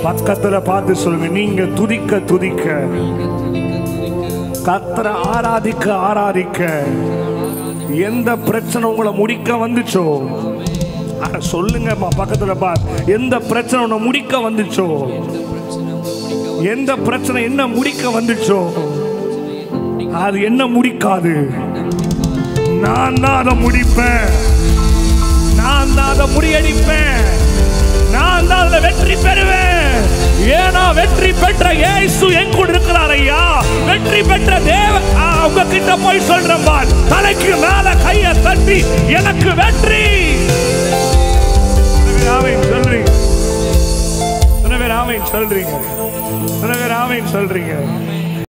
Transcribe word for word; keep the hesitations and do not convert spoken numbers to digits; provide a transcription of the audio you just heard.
பக்கத்துல பார்த்து சொல்லுங்க, நீங்க துதிக்க துதிக்க, கர்த்தரை ஆராதிக்க ஆராதிக்க, எந்த பிரச்சனை உங்களை முடிக்க வந்துச்சோ சொல்லுங்க. பக்கத்துல பார்த்து, எந்த பிரச்சனை உன்னை முடிக்க வந்துச்சோ, எந்த பிரச்சனை என்ன முடிக்க வந்துச்சோ அது என்ன முடிக்காது. நான் தான் அதை முடிப்பேன், நான் தான் அதை முறியடிப்பேன், நான் தான் அதை வெற்றி பெறுவேன். ஏன்னா வெற்றி பெற்ற இயேசு என் கூட இருக்கிறார் ஐயா. வெற்றி பெற்ற தேவன் உங்ககிட்ட போய் சொல்றேன் பார், தலைக்கு மேல கையை தட்டி எனக்கு வெற்றி சொல்றீங்க, சொல்றீங்க, சொல்றீங்க.